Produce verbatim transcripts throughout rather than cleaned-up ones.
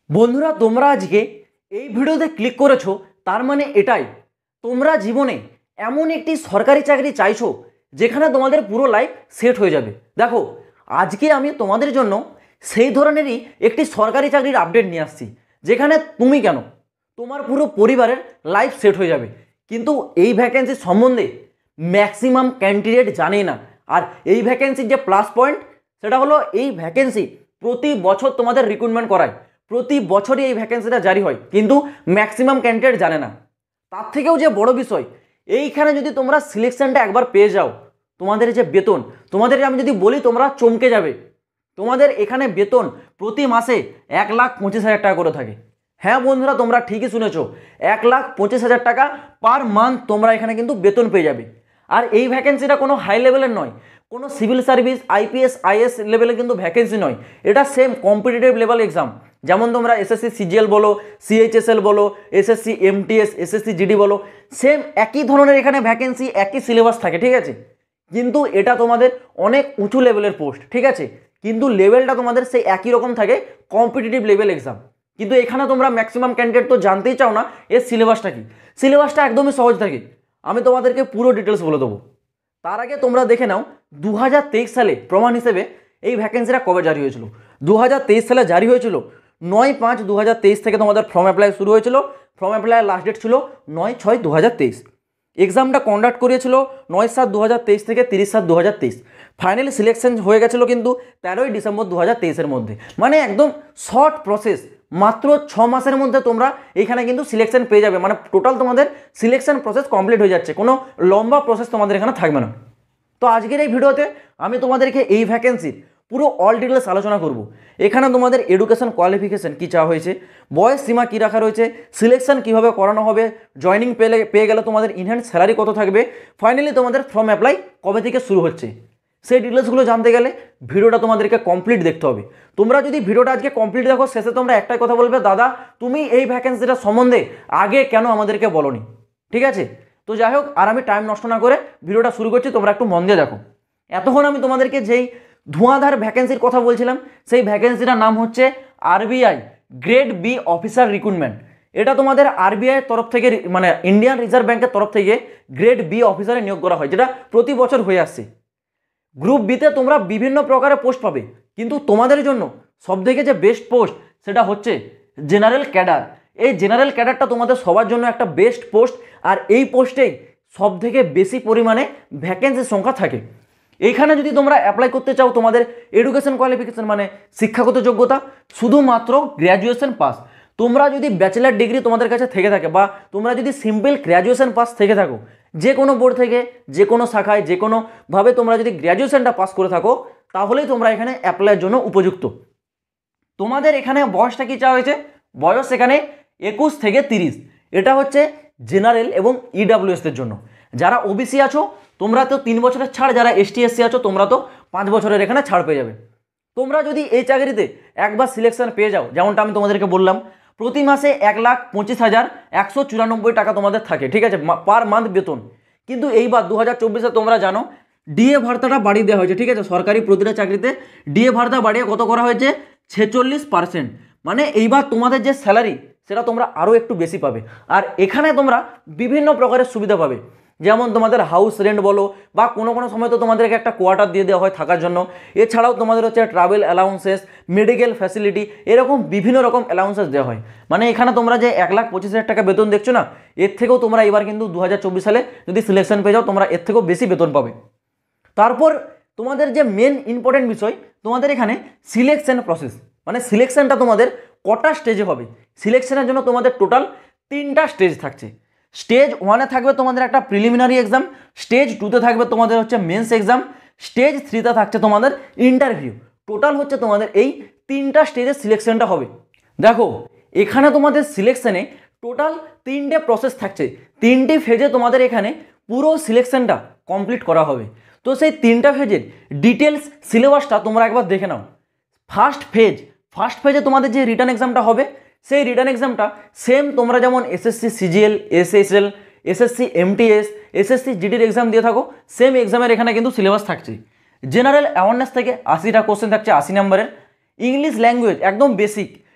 বন্ধুরা, তোমরা আজকে এই ভিডিওতে ক্লিক করেছো, তার মানে এটাই তোমরা জীবনে এমন একটি সরকারি চাকরি চাইছো যেখানে তোমাদের পুরো লাইফ সেট হয়ে যাবে। দেখো, আজকে আমি তোমাদের জন্য সেই ধরনেরই একটি সরকারি চাকরির আপডেট নিয়ে আসছি, যেখানে তুমি কেন তোমার পুরো পরিবারের লাইফ সেট হয়ে যাবে। কিন্তু এই ভ্যাকেন্সি সম্বন্ধে ম্যাক্সিমাম ক্যান্ডিডেট জানে না। আর এই ভ্যাকেন্সির যে প্লাস পয়েন্ট, সেটা হলো এই ভ্যাকেন্সি প্রতি বছর তোমাদের রিক্রুটমেন্ট করায়, প্রতি বছরই এই ভ্যাকেন্সিটা জারি হয়, কিন্তু ম্যাক্সিমাম ক্যান্ডিডেট জানে না। তার থেকেও যে বড় বিষয়, এইখানে যদি তোমরা সিলেকশনটা একবার পেয়ে যাও, তোমাদের যে বেতন, তোমাদের আমি যদি বলি তোমরা চমকে যাবে। তোমাদের এখানে বেতন প্রতি মাসে এক লাখ পঁচিশ হাজার টাকা করে থাকে। হ্যাঁ বন্ধুরা, তোমরা ঠিকই শুনেছো, এক লাখ পঁচিশ হাজার টাকা পার মান্থ তোমরা এখানে কিন্তু বেতন পেয়ে যাবে। আর এই ভ্যাকেন্সিটা কোনো হাই লেভেলের নয়, কোনো সিভিল সার্ভিস আইপিএস আইএস লেভেলে কিন্তু ভ্যাকেন্সি নয়। এটা সেম কম্পিটিটিভ লেভেল এক্সাম, যেমন তোমরা এসএসসি সিজিএল বলো, সিএইচএসএল বলো, এসএসসি এমটিএস, এসএসসি জিডি বলো, সেম একই ধরনের এখানে ভ্যাকেন্সি, একই সিলেবাস থাকে, ঠিক আছে। কিন্তু এটা তোমাদের অনেক উঁচু লেভেলের পোস্ট, ঠিক আছে, কিন্তু লেভেলটা তোমাদের সেই একই রকম থাকে, কম্পিটিটিভ লেভেল এক্সাম। কিন্তু এখানে তোমরা ম্যাক্সিমাম ক্যান্ডিডেট তো জানতেই চাও না এর সিলেবাসটা কি। সিলেবাসটা একদমই সহজ থাকে, আমি তোমাদেরকে পুরো ডিটেলস বলে দেবো। তার আগে তোমরা দেখে নাও দু হাজার তেইশ সালে প্রমাণ হিসেবে এই ভ্যাকেন্সিটা কবে জারি হয়েছিল। দু হাজার তেইশ সালে জারি হয়েছিল নয় পাঁচ দু হাজার তেইশ থেকে তোমাদের ফর্ম অ্যাপ্লাই শুরু হয়েছিল। ফর্ম অ্যাপ্লাইয়ের লাস্ট ডেট ছিল নয় ছয় দু হাজার তেইশ। এক্সামটা কন্ডাক্ট করিয়েছিল নয় সাত দু হাজার তেইশ থেকে তিরিশ সাত দু হাজার তেইশ। ফাইনালি সিলেকশন হয়ে গেছিলো কিন্তু তেরোই ডিসেম্বর দু হাজার তেইশের মধ্যে। মানে একদম শর্ট প্রসেস, মাত্র ছ মাসের মধ্যে তোমরা এখানে কিন্তু সিলেকশন পেয়ে যাবে। মানে টোটাল তোমাদের সিলেকশন প্রসেস কমপ্লিট হয়ে যাচ্ছে, কোনো লম্বা প্রসেস তোমাদের এখানে থাকবে না। তো আজকের এই ভিডিওতে আমি তোমাদেরকে এই ভ্যাকেন্সির পুরো অল ডিটেলস আলোচনা করব। এখানে তোমাদের এডুকেশন কোয়ালিফিকেশন কী চাওয়া হয়েছে, বয়স সীমা কী রাখা রয়েছে, সিলেকশন কীভাবে করানো হবে, জয়নিং পেলে পেয়ে গেলে তোমাদের ইনহ্যান্ড স্যালারি কত থাকবে, ফাইনালি তোমাদের ফর্ম অ্যাপ্লাই কবে থেকে শুরু হচ্ছে, সেই ডিটেলসগুলো জানতে গেলে ভিডিওটা তোমাদেরকে কমপ্লিট দেখতে হবে। তোমরা যদি ভিডিওটা আজকে কমপ্লিট দেখো, শেষে তোমরা একটাই কথা বলবে, দাদা তুমি এই ভ্যাকেন্সিটা সম্বন্ধে আগে কেন আমাদেরকে বলোনি। ঠিক আছে, তো যাই হোক, আর আমি টাইম নষ্ট না করে ভিডিওটা শুরু করছি, তোমরা একটু মন দিয়ে দেখো। এতক্ষণ আমি তোমাদেরকে যেই ধোঁয়াধার ভ্যাকেন্সির কথা বলছিলাম, সেই ভ্যাকেন্সিটার নাম হচ্ছে RBI grade B officer recruitment. এটা তোমাদের আরবিআই তরফ থেকে, মানে ইন্ডিয়ান রিজার্ভ ব্যাংকের তরফ থেকে গ্রেড বি অফিসারে নিয়োগ করা হয়, যেটা প্রতি বছর হয়ে আসছে। গ্রুপ বিতে তোমরা বিভিন্ন প্রকারের পোস্ট পাবে, কিন্তু তোমাদের জন্য সবথেকে যে বেস্ট পোস্ট সেটা হচ্ছে জেনারেল ক্যাডার। এই জেনারেল ক্যাডারটা তোমাদের সবার জন্য একটা বেস্ট পোস্ট, আর এই পোস্টেই সবথেকে বেশি পরিমাণে ভ্যাকেন্সির সংখ্যা থাকে। এইখানে যদি তোমরা অ্যাপ্লাই করতে চাও, তোমাদের এডুকেশন কোয়ালিফিকেশন মানে শিক্ষাগত যোগ্যতা শুধুমাত্র গ্র্যাজুয়েশন পাস। তোমরা যদি ব্যাচেলার ডিগ্রি তোমাদের কাছে থেকে থাকে, বা তোমরা যদি সিম্পল গ্র্যাজুয়েশন পাস থেকে থাকো, যে কোনো বোর্ড থেকে, যে কোনো শাখায়, যে কোনোভাবে তোমরা যদি গ্র্যাজুয়েশনটা পাস করে থাকো, তাহলেই তোমরা এখানে অ্যাপ্লাইয়ের জন্য উপযুক্ত। তোমাদের এখানে বয়সটা কী চাওয়া হয়েছে, বয়স এখানে একুশ থেকে তিরিশ। এটা হচ্ছে জেনারেল এবং ইডাব্লিউএসদের জন্য। যারা ওবিসি আছো তোমরা তো তিন বছরের ছাড়, যারা এসটি এসসি আছো তোমরা তো পাঁচ বছরের এখানে ছাড় পেয়ে যাবে। তোমরা যদি এই চাকরিতে একবার সিলেকশন পেয়ে যাও, যেমনটা আমি তোমাদেরকে বললাম, প্রতি মাসে এক লাখ পঁচিশ হাজার একশো চুরানব্বই টাকা তোমাদের থাকে, ঠিক আছে, পার মান্থ বেতন। কিন্তু এইবার দু হাজার চব্বিশে তোমরা জানো ডিএ ভাতাটা বাড়িয়ে দেওয়া হয়েছে, ঠিক আছে। সরকারি প্রতিটা চাকরিতে ডিএ ভাতা বাড়িয়ে কত করা হয়েছে, ছেচল্লিশ পার্সেন্ট। মানে এইবার তোমাদের যে স্যালারি সেটা তোমরা আরও একটু বেশি পাবে। আর এখানে তোমরা বিভিন্ন প্রকারের সুবিধা পাবে, যেমন তোমাদের হাউস রেন্ট বলো, বা কোনো কোনো সময় তো তোমাদেরকে একটা কোয়ার্টার দিয়ে দেওয়া হয় থাকার জন্য। এছাড়াও তোমাদের হচ্ছে ট্রাভেল অ্যালাউন্সেস, মেডিকেল ফ্যাসিলিটি, এরকম বিভিন্ন রকম অ্যালাউন্সেস দেওয়া হয়। মানে এখানে তোমরা যে এক লাখ পঁচিশ হাজার টাকা বেতন দেখছো না, এর থেকেও তোমরা এবার কিন্তু দু হাজার চব্বিশ সালে যদি সিলেকশন পেয়ে যাও, তোমরা এর থেকেও বেশি বেতন পাবে। তারপর তোমাদের যে মেন ইম্পর্টেন্ট বিষয়, তোমাদের এখানে সিলেকশন প্রসেস, মানে সিলেকশনটা তোমাদের কটা স্টেজে হবে। সিলেকশনের জন্য তোমাদের টোটাল তিনটা স্টেজ থাকছে। স্টেজ ওয়ানে থাকবে তোমাদের একটা প্রিলিমিনারি এক্সাম, স্টেজ টুতে থাকবে তোমাদের হচ্ছে মেন্স এক্সাম, স্টেজ থ্রিতে থাকছে তোমাদের ইন্টারভিউ। টোটাল হচ্ছে তোমাদের এই তিনটা স্টেজের সিলেকশনটা হবে। দেখো, এখানে তোমাদের সিলেকশনে টোটাল তিনটে প্রসেস থাকছে, তিনটি ফেজে তোমাদের এখানে পুরো সিলেকশনটা কমপ্লিট করা হবে। তো সেই তিনটা ফেজের ডিটেলস সিলেবাসটা তোমরা একবার দেখে নাও। ফার্স্ট ফেজ, ফার্স্ট ফেজে তোমাদের যে রিটার্ন এক্সামটা হবে, সেই রিটার্ন এক্সামটা সেম তোমরা যেমন SSC CGL, SSL, SSC MTS, SSC জিডির এক্সাম দিয়ে থাকো, সেম এক্সামের এখানে কিন্তু সিলেবাস থাকছে। জেনারেল অ্যাওয়ারনেস থেকে আশিটা কোশ্চেন থাকছে, আশি নম্বরের। ইংলিশ ল্যাঙ্গুয়েজ একদম বেসিক,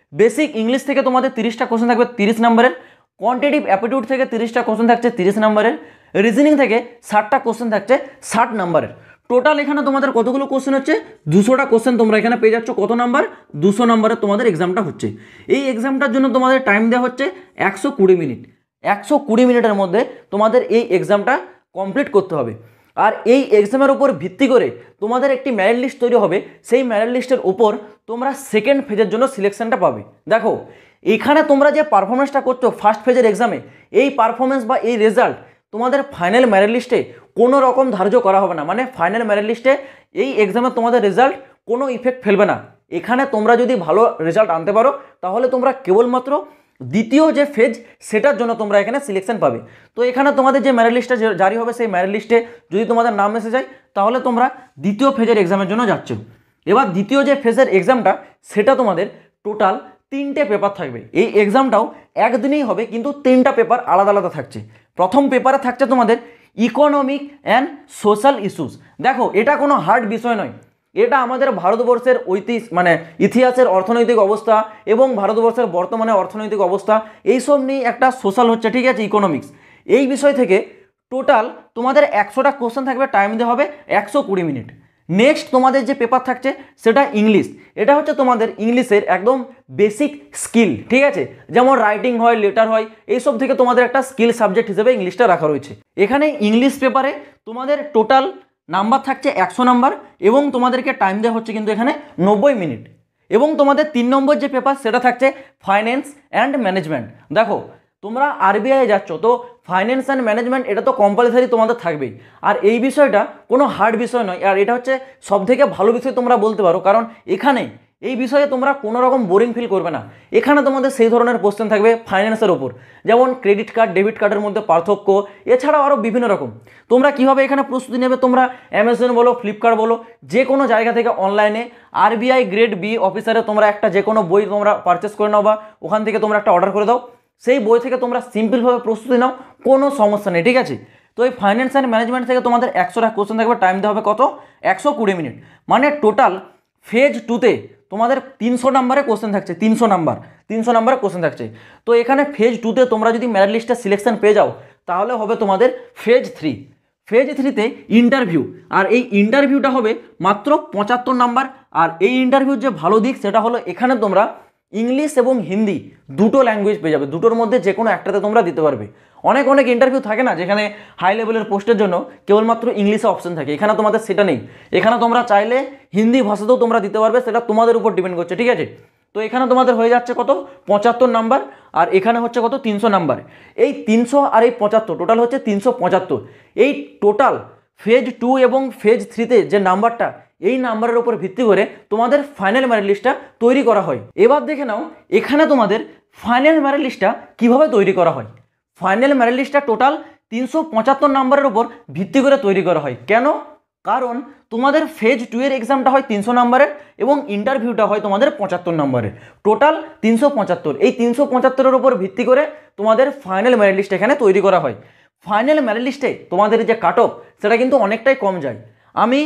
বেসিক ইংলিশ থেকে তোমাদের তিরিশটা কোশ্চেন থাকবে তিরিশ নম্বরের, কোয়ান্টিটিভ অ্যাপটিটিউড থেকে তিরিশটা কোশ্চেন থাকছে তিরিশ নম্বরের, রিজনিং থেকে ষাটটা কোশ্চেন থাকছে ষাট নম্বরের। টোটাল এখানে তোমাদের কতগুলো কোশ্চেন হচ্ছে, দুশোটা কোশ্চেন তোমরা এখানে পেয়ে যাচ্ছ। কত নাম্বার? দুশো নম্বরের তোমাদের এক্সামটা হচ্ছে। এই এক্সামটার জন্য তোমাদের টাইম দেওয়া হচ্ছে একশো কুড়ি মিনিট। একশো কুড়ি মিনিটের মধ্যে তোমাদের এই এক্সামটা কমপ্লিট করতে হবে। আর এই এক্সামের উপর ভিত্তি করে তোমাদের একটি মেরিট লিস্ট তৈরি হবে। সেই মেরিট লিস্টের উপর তোমরা সেকেন্ড ফেজের জন্য সিলেকশনটা পাবে। দেখো এখানে তোমরা যে পারফরমেন্সটা করছো ফার্স্ট ফেজের এক্সামে, এই পারফরমেন্স বা এই রেজাল্ট তোমাদের ফাইনাল মেরিট লিস্টে কোনো রকম ধার্য করা হবে না। মানে ফাইনাল মেরিট লিস্টে এই এক্সামে তোমাদের রেজাল্ট কোনো ইফেক্ট ফেলবে না। এখানে তোমরা যদি ভালো রেজাল্ট আনতে পারো তাহলে তোমরা কেবলমাত্র দ্বিতীয় যে ফেজ সেটার জন্য তোমরা এখানে সিলেকশন পাবে। তো এখানে তোমাদের যে মেরিট লিস্টটা জারি হবে সেই মেরিট লিস্টে যদি তোমাদের নাম এসে যায় তাহলে তোমরা দ্বিতীয় ফেজের এক্সামের জন্য যাচ্ছ। এবার দ্বিতীয় যে ফেজের এক্সামটা সেটা তোমাদের টোটাল তিনটে পেপার থাকবে। এই এক্সামটাও একদিনেই হবে কিন্তু তিনটা পেপার আলাদা আলাদা থাকছে। প্রথম পেপারে থাকছে তোমাদের ইকোনমিক অ্যান্ড সোশ্যাল ইস্যুস। দেখো এটা কোনো হার্ড বিষয় নয়, এটা আমাদের ভারতবর্ষের ঐতিহ্য মানে ইতিহাসের অর্থনৈতিক অবস্থা এবং ভারতবর্ষের বর্তমানে অর্থনৈতিক অবস্থা এইসব নিয়ে একটা সোশ্যাল হচ্ছে, ঠিক আছে, ইকোনমিক্স। এই বিষয় থেকে টোটাল তোমাদের একশোটা কোশ্চেন থাকবে, টাইম দেওয়া হবে একশো কুড়ি মিনিট। নেক্সট তোমাদের যে পেপার থাকছে সেটা ইংলিশ। এটা হচ্ছে তোমাদের ইংলিশের একদম বেসিক স্কিল, ঠিক আছে, যেমন রাইটিং হয়, লেটার হয়, এইসব থেকে তোমাদের একটা স্কিল সাবজেক্ট হিসেবে ইংলিশটা রাখা রয়েছে। এখানে ইংলিশ পেপারে তোমাদের টোটাল নাম্বার থাকছে একশো নাম্বার এবং তোমাদেরকে টাইম দেওয়া হচ্ছে কিন্তু এখানে নব্বই মিনিট। এবং তোমাদের তিন নম্বর যে পেপার সেটা থাকছে ফাইন্যান্স অ্যান্ড ম্যানেজমেন্ট। দেখো তোমরা আরবিআই যাচ্ছ তো ফাইন্যান্স অ্যান্ড ম্যানেজমেন্ট এটা তো কম্পালসারি তোমাদের থাকবেই। আর এই বিষয়টা কোনো হার্ড বিষয় নয়, আর এটা হচ্ছে সবথেকে ভালো বিষয় তোমরা বলতে পারো, কারণ এখানে এই বিষয়ে তোমরা কোনো রকম বোরিং ফিল করবে না। এখানে তোমাদের সেই ধরনের কোশ্চেন থাকবে ফাইন্যান্সের ওপর, যেমন ক্রেডিট কার্ড, ডেবিট কার্ডের মধ্যে পার্থক্য, এছাড়াও আরও বিভিন্ন রকম। তোমরা কীভাবে এখানে প্রস্তুতি নেবে, তোমরা অ্যামাজন বলো, ফ্লিপকার্ট বলো, যে কোনো জায়গা থেকে অনলাইনে আরবিআই গ্রেড বি অফিসারে তোমরা একটা যে কোনো বই তোমরা পারচেস করে নাও বা ওখান থেকে তোমরা একটা অর্ডার করে দাও, সেই বই থেকে তোমরা সিম্পলভাবে প্রস্তুতি নাও, কোনো সমস্যা নেই, ঠিক আছে। তো এই ফাইন্যান্স অ্যান্ড ম্যানেজমেন্ট থেকে তোমাদের একশোটা কোশ্চেন থাকবে, টাইম দেওয়া হবে কত, একশো কুড়ি মিনিট। মানে টোটাল ফেজ টুতে তোমাদের তিনশো নাম্বারে কোশ্চেন থাকছে, তিনশো নাম্বার তিনশো নাম্বারে কোশ্চেন থাকছে। তো এখানে ফেজ টুতে তোমরা যদি মেরিট লিস্টে সিলেকশন পেয়ে যাও তাহলে হবে তোমাদের ফেজ থ্রি। ফেজ থ্রিতে ইন্টারভিউ, আর এই ইন্টারভিউটা হবে মাত্র পঁচাত্তর নাম্বার। আর এই ইন্টারভিউর যে ভালো দিক সেটা হলো এখানে তোমরা ইংলিশ এবং হিন্দি দুটো ল্যাঙ্গুয়েজ পেয়ে যাবে, দুটোর মধ্যে যে কোনো একটাতে তোমরা দিতে পারবে। অনেক অনেক ইন্টারভিউ থাকে না যেখানে হাই লেভেলের পোস্টের জন্য কেবলমাত্র ইংলিশে অপশন থাকে, এখানে তোমাদের সেটা নেই। এখানে তোমরা চাইলে হিন্দি ভাষাতেও তোমরা দিতে পারবে, সেটা তোমাদের উপর ডিপেন্ড করছে, ঠিক আছে। তো এখানে তোমাদের হয়ে যাচ্ছে কত, পঁচাত্তর নাম্বার, আর এখানে হচ্ছে কত, তিনশো নাম্বার। এই তিনশো আর এই পঁচাত্তর টোটাল হচ্ছে তিনশো পঁচাত্তর। এই টোটাল ফেজ টু এবং ফেজ থ্রিতে যে নাম্বারটা, এই নাম্বারের উপর ভিত্তি করে তোমাদের ফাইনাল মেরিট লিস্টটা তৈরি করা হয়। এবার দেখে নাও এখানে তোমাদের ফাইনাল মেরিট লিস্টটা কীভাবে তৈরি করা হয়। ফাইনাল মেরিট লিস্টটা টোটাল তিনশো পঁচাত্তর নাম্বারের উপর ভিত্তি করে তৈরি করা হয়। কেন? কারণ তোমাদের ফেজ টু এর এক্সামটা হয় তিনশো নাম্বারের এবং ইন্টারভিউটা হয় তোমাদের পঁচাত্তর নাম্বারের, টোটাল তিনশো পঁচাত্তর। এই তিনশো পঁচাত্তরের উপর ভিত্তি করে তোমাদের ফাইনাল মেরিট লিস্ট এখানে তৈরি করা হয়। ফাইনাল মেরিট লিস্টে তোমাদের যে কাট অফ সেটা কিন্তু অনেকটাই কম যায়। আমি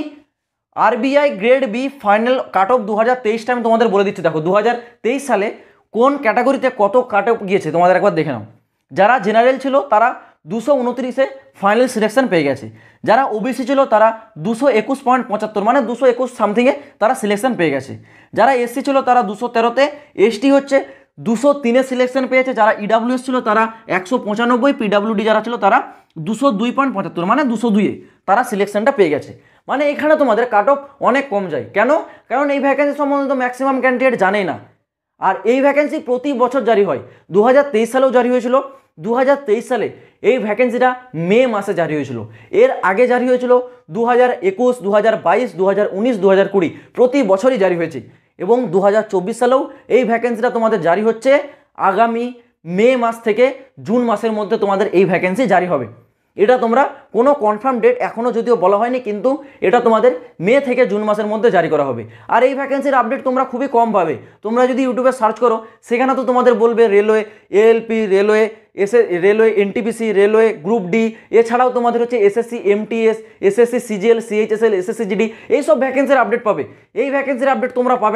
RBI grade B final cut off দু হাজার তেইশটা আমি তোমাদের বলে দিচ্ছি। দেখো দু হাজার তেইশ সালে কোন ক্যাটাগরিতে কত কাট অফ গিয়েছে তোমাদের একবার দেখে নাও। যারা জেনারেল ছিল তারা দুশো উনত্রিশে ফাইনাল সিলেকশন পেয়ে গেছে, যারা ওবিসি ছিল তারা দুশো একুশ পয়েন্ট পঁচাত্তর মানে দুশো একুশ সামথিংয়ে তারা সিলেকশন পেয়ে গেছে, যারা এসসি ছিল তারা দুশো তেরোতে, এসটি হচ্ছে দুশো তিনে সিলেকশন পেয়েছে, যারা ইডাব্লিউএস ছিল তারা একশো পঁচানব্বই, পিডাব্লিউডি যারা ছিল তারা দুশো দুই পয়েন্ট পঁচাত্তর মানে দুশো দুইয়ে তারা সিলেকশনটা পেয়ে গেছে। মানে এখানে তোমাদের কাট অফ অনেক কম যায়। কেন? কারণ এই ভ্যাকেন্সি সম্বন্ধে তো ম্যাক্সিমাম ক্যান্ডিডেট জানেই না। আর এই ভ্যাকেন্সি প্রতি বছর জারি হয়, দু হাজার তেইশ সালেও জারি হয়েছিল। দু হাজার তেইশ সালে এই ভ্যাকেন্সিটা মে মাসে জারি হয়েছিল, এর আগে জারি হয়েছিল দু হাজার একুশ, দু হাজার বাইশ, দু হাজার উনিশ, দু হাজার কুড়ি, প্রতি বছরই জারি হয়েছে। এবং দু হাজার চব্বিশ সালেও এই ভ্যাকেন্সিটা তোমাদের জারি হচ্ছে। আগামী মে মাস থেকে জুন মাসের মধ্যে তোমাদের এই ভ্যাকেন্সি জারি হবে। এটা তোমরা কোনো কনফার্ম ডেট এখনও যদিও বলা হয়নি, কিন্তু এটা তোমাদের মে থেকে জুন মাসের মধ্যে জারি করা হবে। আর এই ভ্যাকেন্সির আপডেট তোমরা খুবই কম পাবে। তোমরা যদি ইউটিউবে সার্চ করো সেখানে তো তোমাদের বলবে railway, ALP, railway, SA railway, NTPC, railway group D, এছাড়াও তোমাদের হচ্ছে SSC, MTS, SSC CGL, CHSL, SSC GD, এইসব ভ্যাকেন্সির আপডেট পাবে। এই ভ্যাকেন্সির আপডেট তোমরা পাবে না।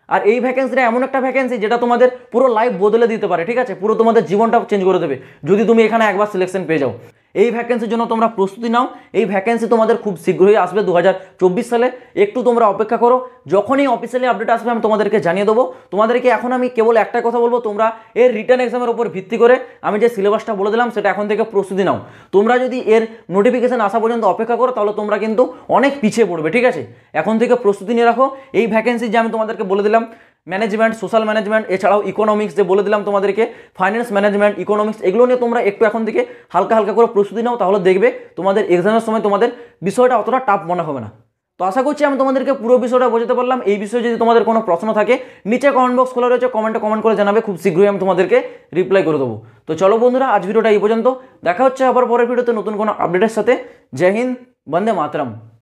আর এই ভ্যাকেন্সিটা এমন একটা ভ্যাকেন্সি যেটা তোমাদের পুরো লাইফ বদলে দিতে পারে, ঠিক আছে, পুরো তোমাদের জীবনটা চেঞ্জ করে দেবে যদি তুমি এখানে একবার সিলেকশন পেয়ে যাও। এই ভ্যাকেন্সির জন্য তোমরা প্রস্তুতি নাও। এই ভ্যাকেন্সি তোমাদের খুব শীঘ্রই আসবে দু হাজার চব্বিশ সালে। একটু তোমরা অপেক্ষা করো, যখনই অফিসিয়ালি আপডেট আসবে আমি তোমাদেরকে জানিয়ে দেবো। তোমাদেরকে এখন আমি কেবল একটা কথা বলবো, তোমরা এর রিটার্ন এক্সামের উপর ভিত্তি করে আমি যে সিলেবাসটা বলে দিলাম সেটা এখন থেকে প্রস্তুতি নাও। তোমরা যদি এর নোটিফিকেশন আসা পর্যন্ত অপেক্ষা করো তাহলে তোমরা কিন্তু অনেক পিছিয়ে পড়বে, ঠিক আছে। এখন থেকে প্রস্তুতি নিয়ে রাখো। এই ভ্যাকেন্সি যে আমি তোমাদেরকে বলে দিলাম, ম্যানেজমেন্ট, সোশ্যাল ম্যানেজমেন্ট, এছাড়াও ইকোনমিক্স যে বলে দিলাম তোমাদেরকে, ফাইন্যান্স ম্যানেজমেন্ট, ইকোনমিক্স, এগুলো নিয়ে তোমরা একটু এখন থেকে হালকা হালকা করে প্রস্তুতি নাও, তাহলে দেখবে তোমাদের এক্সামের সময় তোমাদের বিষয়টা অতটা টাফ মনে হবে না। তো আশা করছি আমি তোমাদেরকে পুরো বিষয়টা বোঝাতে পারলাম। এই বিষয়ে যদি তোমাদের কোনো প্রশ্ন থাকে নিচে কমেন্ট বক্স খোলা রয়েছে, কমেন্টে কমেন্ট করে জানাবে, খুব শীঘ্রই আমি তোমাদেরকে রিপ্লাই করে দেবো। তো চলো বন্ধুরা, আজ ভিডিওটা এই পর্যন্ত। দেখা হচ্ছে আবার পরের ভিডিওতে নতুন কোনো আপডেটের সাথে। জয় হিন্দ, বন্দে মাতরম।